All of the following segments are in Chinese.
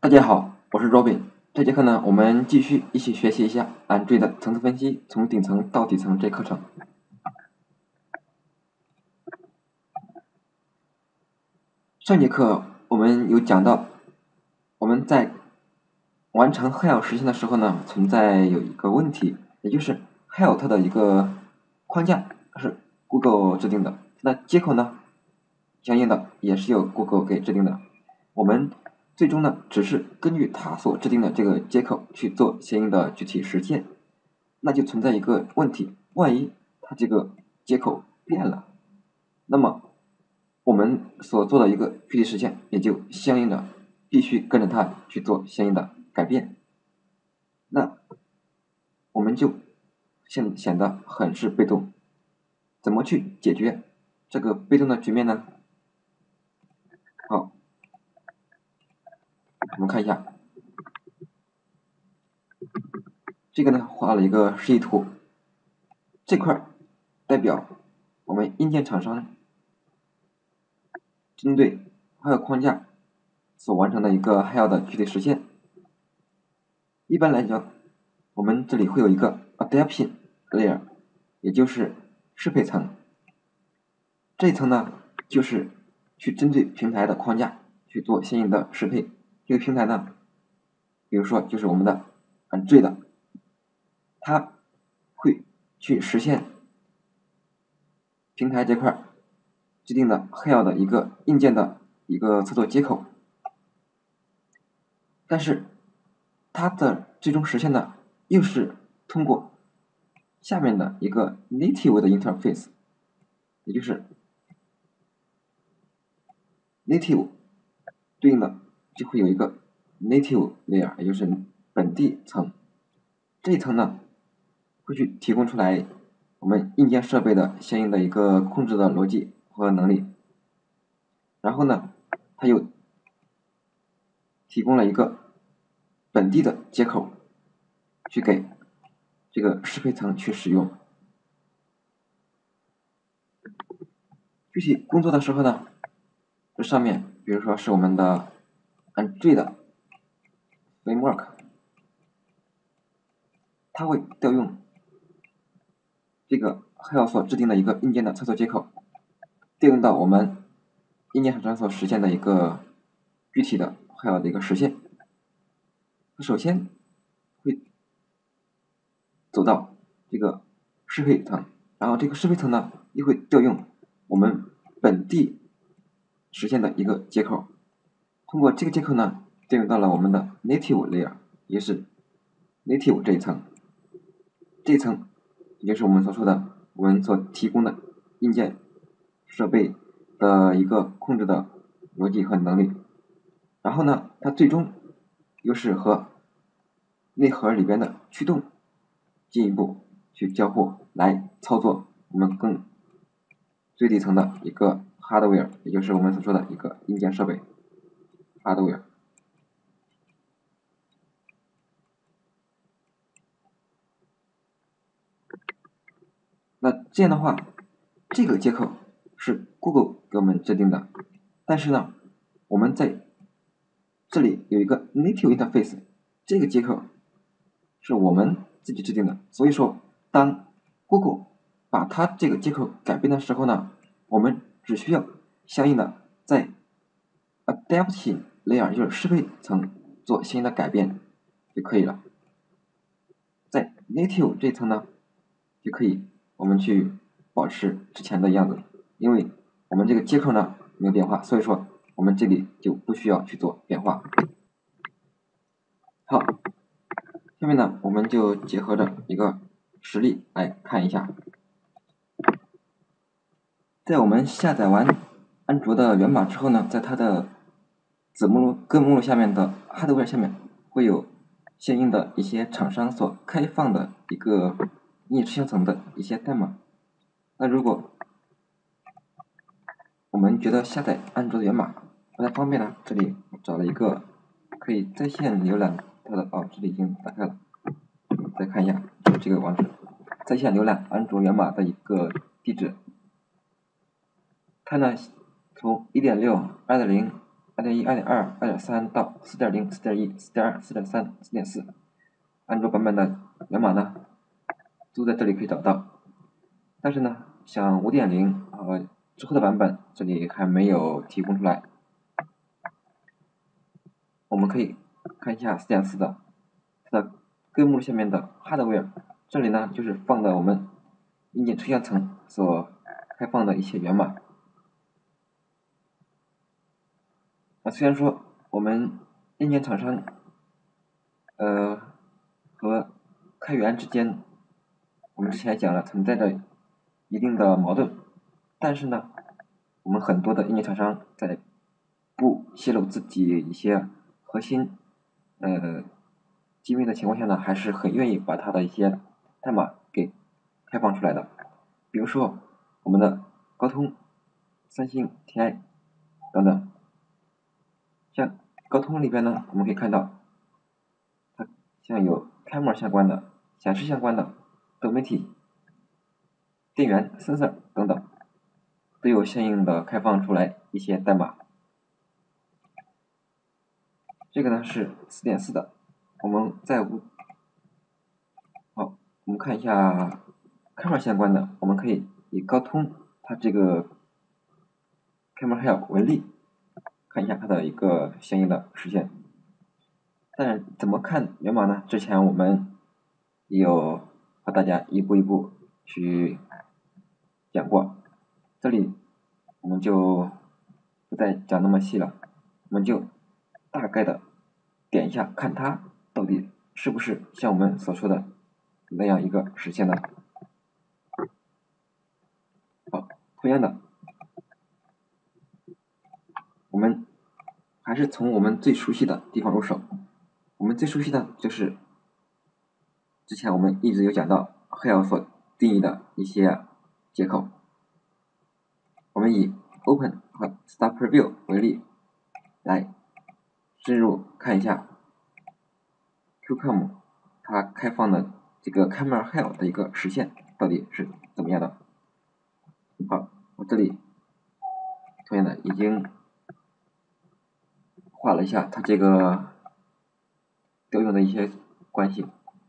大家好，我是 Robin。这节课呢，我们继续一起学习一下 Android 的层次分析，从顶层到底层这课程。上节课我们有讲到，我们在完成 Help 实现的时候呢，存在有一个问题，也就是 Help 它的一个框架是 Google 制定的，那接口呢，相应的也是由 Google 给制定的。我们最终呢，只是根据它所制定的这个接口去做相应的具体实现，那就存在一个问题，万一它这个接口变了，那么我们所做的一个具体实现也就相应的必须跟着它去做相应的改变，那我们就显得很是被动。怎么去解决这个被动的局面呢？好，我们看一下，这个呢画了一个示意图，这块代表我们硬件厂商针对 Help 框架所完成的一个 Help 的具体实现。一般来讲，我们这里会有一个 Adaptation Layer， 也就是适配层。这一层呢，就是去针对平台的框架去做相应的适配。这个平台呢，比如说就是我们的 Android， 它会去实现平台这块制定的 Help 的一个硬件的一个操作接口，但是它的最终实现呢，又是通过下面的一个 native 的 interface， 也就是 native 对应的就会有一个 native layer， 也就是本地层。这一层呢，会去提供出来我们硬件设备的相应的一个控制的逻辑和能力。然后呢，它又提供了一个本地的接口，去给这个适配层去使用。具体工作的时候呢，这上面比如说是我们的 Android Framework， 它会调用这个 Help 所制定的一个硬件的操作接口，调用到我们硬件厂商所实现的一个具体的 Help 的一个实现。首先会走到这个适配层，然后这个适配层呢又会调用我们本地实现的一个接口，通过这个接口呢调用到了我们的 native layer， 也是 native 这一层。这一层也就是我们所说的我们所提供的硬件设备的一个控制的逻辑和能力。然后呢，它最终又是和内核里边的驱动进一步去交互来操作我们更最底层的一个 hardware， 也就是我们所说的一个硬件设备 hardware。那这样的话，这个接口是 Google 给我们制定的，但是呢，我们在这里有一个 native interface， 这个接口是我们自己制定的，所以说当 Google 把它这个接口改变的时候呢，我们只需要相应的在 Adaptation Layer， 就是适配层做相应的改变就可以了。在 Native 这层呢，就可以我们去保持之前的样子，因为我们这个接口呢没有变化，所以说我们这里就不需要去做变化。好，下面呢我们就结合着一个实例来看一下，在我们下载完安卓的源码之后呢，在它的子目录根目录下面的 Hardware 下面会有相应的一些厂商所开放的一个硬件执行层的一些代码。那如果我们觉得下载安卓的源码不太方便呢，这里我找了一个可以在线浏览它的，这里已经打开了，再看一下这个网址，在线浏览安卓源码的一个地址。它呢从 1.6、2.0 2.1、2.2、2.3到4.0、4.1、4.2、4.3、4.4，安卓版本的源码呢，都在这里可以找到。但是呢，像5.0之后的版本，这里还没有提供出来。我们可以看一下4.4的它的根目录下面的 Hardware， 这里呢就是放的我们硬件抽象层所开放的一些源码。虽然说我们硬件厂商和开源之间，我们之前也讲了存在着一定的矛盾，但是呢，我们很多的硬件厂商在不泄露自己一些核心机密的情况下呢，还是很愿意把它的一些代码给开放出来的。比如说我们的高通、三星、TI 等等。像高通里边呢，我们可以看到，它像有 camera 相关的、显示相关的、多媒体、电源、sensor 等等，都有相应的开放出来一些代码。这个呢是4.4的，我们看一下 camera 相关的，我们可以以高通它这个 camera Hell 为例，看一下它的一个相应的实现。但是怎么看源码呢？之前我们也有和大家一步一步去讲过，这里我们就不再讲那么细了，我们就大概的点一下，看它到底是不是像我们所说的那样一个实现的。好，同样的，我们还是从我们最熟悉的地方入手。我们最熟悉的就是之前我们一直有讲到 Hell 所定义的一些接口。我们以 Open 和 Start Preview 为例，来深入看一下 QCOM 它开放的这个 Camera Hell 的一个实现到底是怎么样的。好，我这里同样的已经画了一下它这个调用的一些关系。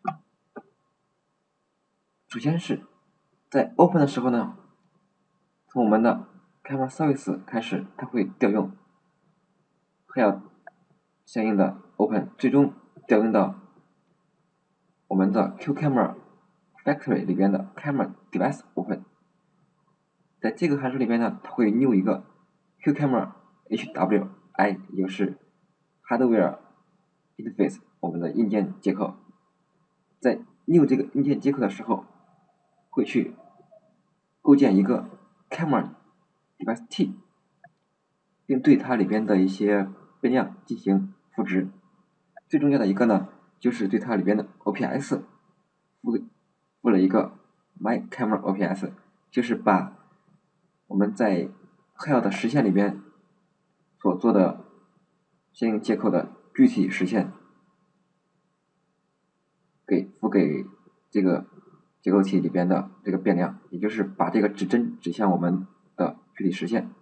首先是在 Open 的时候呢，从我们的 Camera Service 开始，它会调用 Hell 相应的 Open， 最终调用到我们的 QCamera Factory 里边的 Camera Device Open。在这个函数里边呢，它会 new 一个 QCamera HWI， 也就是 Hardware Interface 我们的硬件接口。在 new 这个硬件接口的时候，会去构建一个 Camera Device T， 并对它里边的一些变量进行赋值。最重要的一个呢，就是对它里边的 OPS 赋了一个 My Camera OPS， 就是把我们在 Hell 的实现里边所做的相应接口的具体实现赋给这个结构体里边的这个变量，也就是把这个指针指向我们的具体实现。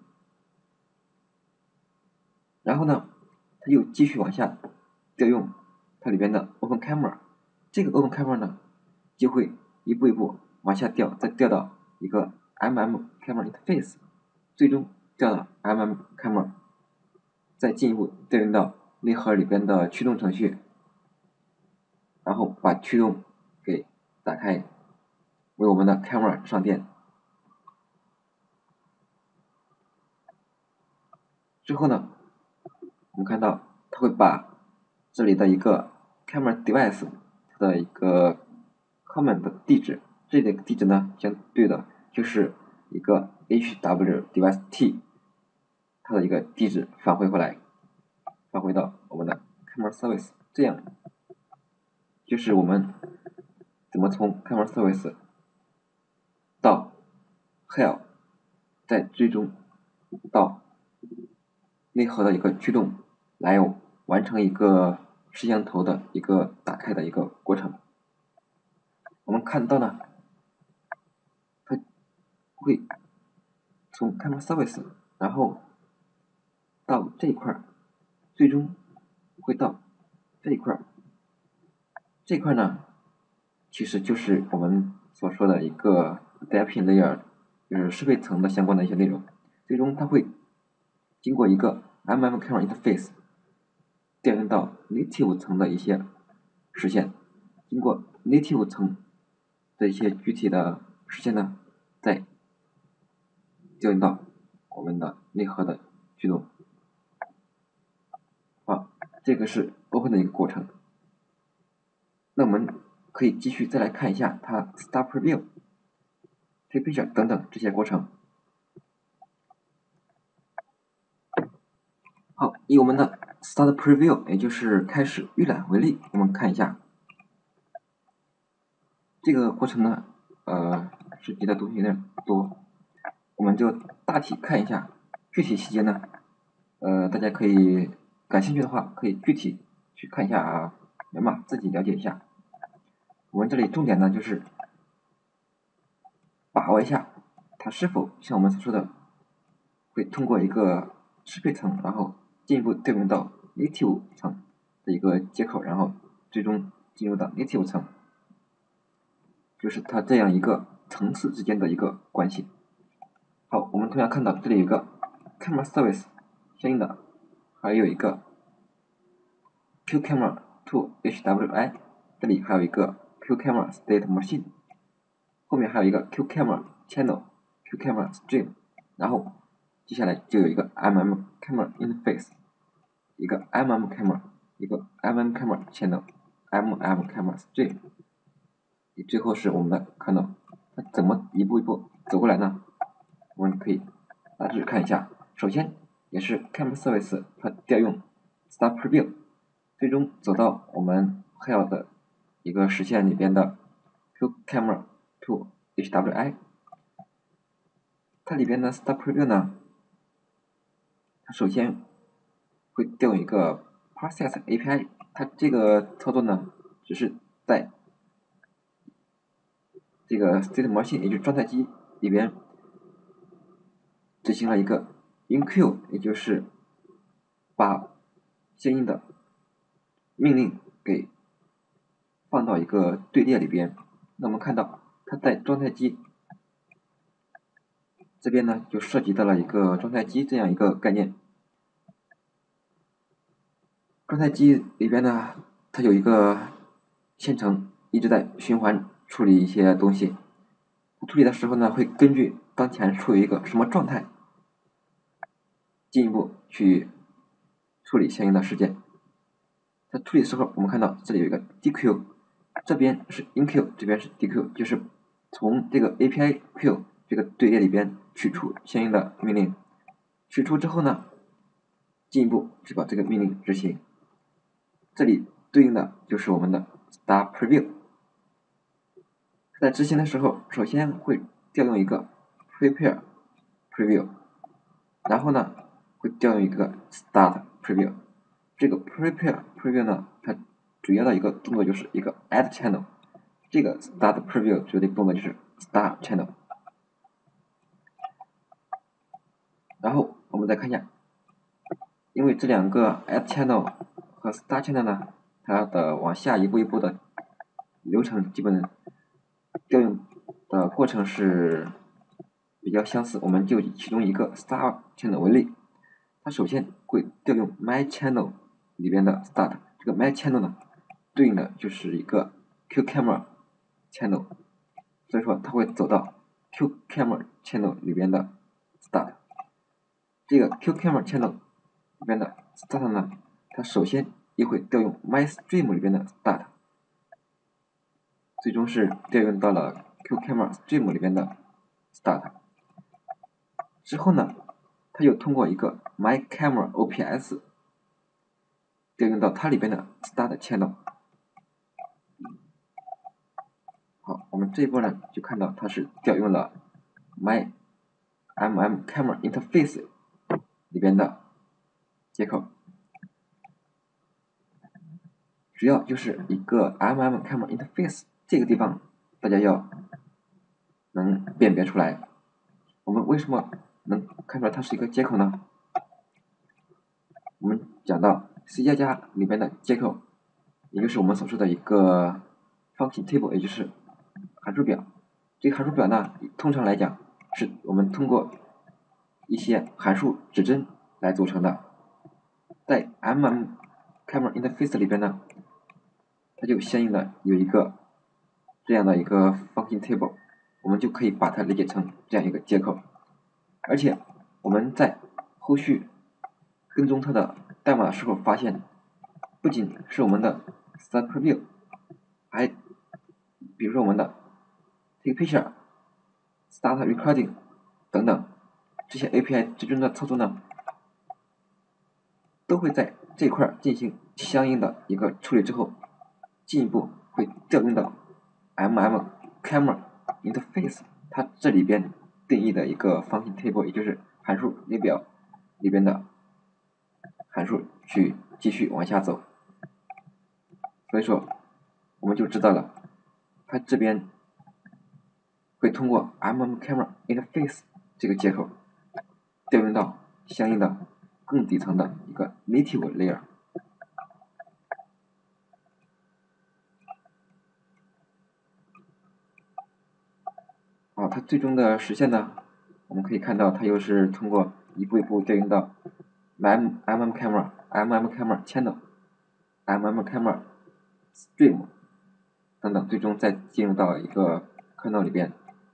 然后呢，它又继续往下调用它里边的 Open Camera， 这个 Open Camera 呢就会一步一步往下调，再调到一个 Camera Interface， 最终调到 Camera， 再进一步调用到内核里边的驱动程序，然后把驱动给打开，为我们的 Camera 上电。之后呢，我们看到它会把这里的一个 Camera Device 它的一个 command 的地址，这里的地址呢相对的就是一个 HW Device T 它的一个地址返回回来，返回到我们的 Camera Service， 这样就是我们怎么从 Camera Service 到 Hell， 再最终到内核的一个驱动，来完成一个摄像头的一个打开的一个过程。我们看到呢，它会从 Camera Service， 然后到这一块最终会到这一块。这块呢，其实就是我们所说的一个 Deepin Layer， 就是适配层的相关的一些内容。最终它会经过一个 Camera Interface 调用到 Native 层的一些实现，经过 Native 层的一些具体的实现呢，再调用到我们的内核的驱动。好，这个是 Open 的一个过程。那我们可以继续再来看一下它 Start Preview、Take Picture 等等这些过程。好，以我们的 Start Preview， 也就是开始预览为例，我们看一下这个过程呢，涉及的东西有点多，我们就大体看一下，具体细节呢，大家可以感兴趣的话，可以具体去看一下啊，明码自己了解一下。我们这里重点呢就是把握一下它是否像我们所说的，会通过一个适配层，然后进一步调用到 Native 层的一个接口，然后最终进入到 Native 层，就是它这样一个层次之间的一个关系。好，我们同样看到这里有一个 Camera Service 相应的，还有一个 QCamera to HWI， 这里还有一个 QCamera State Machine， 后面还有一个 QCamera Channel、QCamera Stream， 然后接下来就有一个 Camera Interface， 一个 Camera， 一个 Camera Channel、Camera Stream， 最后是我们的看到它怎么一步一步走过来呢？我们可以大致看一下。首先也是 Camera Service 它调用 Start Preview， 最终走到我们 Hell 的一个实现里边的 QCamera to HWI， 它里边的 Start Preview 呢，它首先会调用一个 Process API， 它这个操作呢，只是在这个 State Machine 也就是状态机里边执行了一个 enqueue， 也就是把相应的命令给放到一个队列里边。那我们看到它在状态机这边呢，就涉及到了一个状态机这样一个概念。状态机里边呢，它有一个线程一直在循环处理一些东西。处理的时候呢，会根据当前处于一个什么状态，进一步去处理相应的事件。在处理的时候，我们看到这里有一个 DQ， 这边是 enqueue， 这边是 DQ， 就是从这个 API queue 这个队列里边取出相应的命令。取出之后呢，进一步去把这个命令执行。这里对应的就是我们的 Start Preview。在执行的时候，首先会调用一个 Prepare Preview， 然后呢会调用一个 Start Preview。这个 Prepare Preview 呢，它主要的一个动作就是一个 Add Channel， 这个 Start Preview 主要的动作就是 Start Channel。然后我们再看一下，因为这两个 Add Channel 和 Start Channel 呢，它的往下一步一步的流程基本调用的过程是比较相似，我们就以其中一个 Start Channel 为例，它首先会调用 My Channel 里边的 Start， 这个 My Channel 呢，对应的就是一个 QCamera Channel， 所以说它会走到 QCamera Channel 里边的 Start。这个 QCamera Channel 里边的 Start 呢，它首先也会调用 My Stream 里边的 Start， 最终是调用到了 QCamera Stream 里边的 Start。之后呢，它又通过一个 My Camera OPS 调用到它里边的 Start Channel。好，我们这一波呢就看到它是调用了 My Camera Interface 里边的接口，主要就是一个 Camera Interface 这个地方大家要能辨别出来。我们为什么能看出来它是一个接口呢？我们讲到 C++ 里边的接口，也就是我们所说的一个 function table， 也就是函数表。这个函数表呢，通常来讲是我们通过一些函数指针来组成的。在 Camera Interface 里边呢，它就相应的有一个这样的一个 function table， 我们就可以把它理解成这样一个接口。而且我们在后续跟踪它的代码的时候发现，不仅是我们的 Start Preview， 还比如说我们的 Take Picture、Start Recording 等等这些 API 之中的操作呢，都会在这块进行相应的一个处理之后，进一步会调用到 Camera Interface 它这里边定义的一个 function table， 也就是函数列表里边的函数去继续往下走。所以说我们就知道了，它这边会通过 Camera Interface 这个接口调用到相应的更底层的一个 native layer。它最终的实现呢，我们可以看到它又是通过一步一步调用到 Camera Channel、Camera Stream 等等，最终再进入到一个 kernel 里边。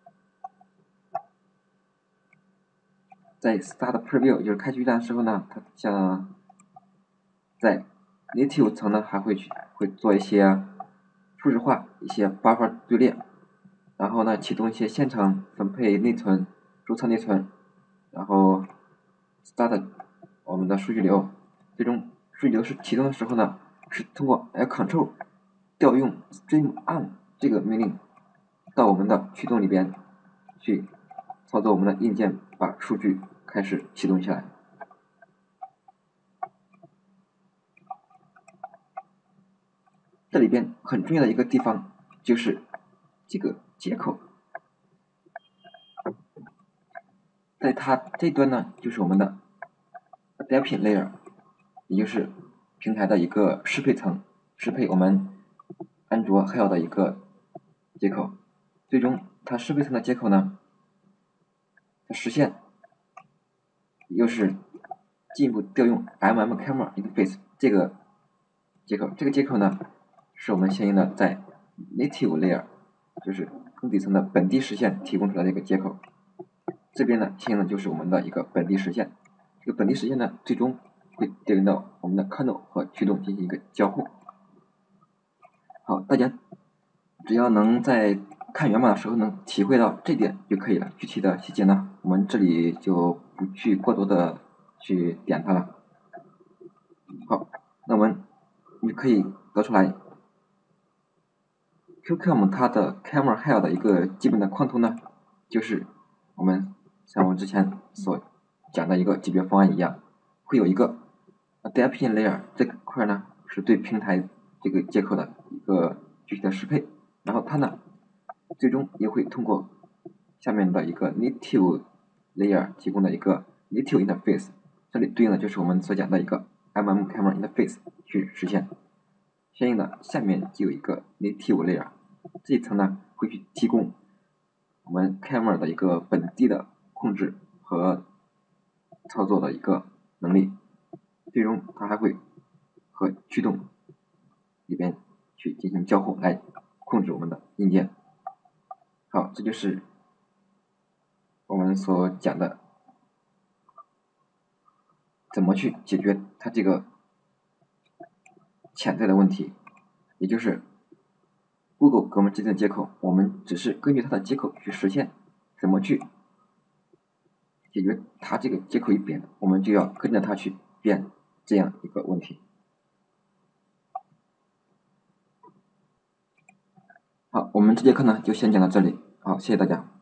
在 Start Preview 就是开局的时候呢，它像在 native 层呢还会做一些初始化、一些 buffer 队列，然后呢启动一些线程分配内存、注册内存，然后 start 我们的数据流。最终数据流是启动的时候呢，是通过 L-Control 调用 Stream On 这个命令到我们的驱动里边去操作我们的硬件，把数据开始启动起来。这里边很重要的一个地方就是这个接口，在它这端呢，就是我们的 Adaption Layer， 也就是平台的一个适配层，适配我们安卓 Hell 的一个接口。最终它适配层的接口呢，它实现又是进一步调用 Camera Interface 这个接口。这个接口呢，是我们相应的在 native layer， 就是更底层的本地实现提供出来的一个接口。这边呢，相应的就是我们的一个本地实现。这个本地实现呢，最终会调用到我们的 kernel 和驱动进行一个交互。好，大家只要能在看源码的时候能体会到这点就可以了。具体的细节呢，我们这里就不去过多的去点它了。好，那我们你可以得出来 QCOM 它的 Camera Hell 的一个基本的框图呢，就是像我之前所讲的一个级别方案一样，会有一个 Adaption Layer， 这块呢是对平台这个接口的一个具体的适配，然后它呢最终也会通过下面的一个 native layer 提供的一个 native interface， 这里对应的就是我们所讲的一个 Camera Interface 去实现。相应的下面就有一个 native layer， 这一层呢会去提供我们 camera 的一个本地的控制和操作的一个能力，最终它还会和驱动里边去进行交互来控制我们的硬件。好，这就是我们所讲的怎么去解决它这个潜在的问题，也就是 Google 给我们制定的接口，我们只是根据它的接口去实现，怎么去解决它这个接口一变，我们就要跟着它去变这样一个问题。好，我们这节课呢就先讲到这里，好，谢谢大家。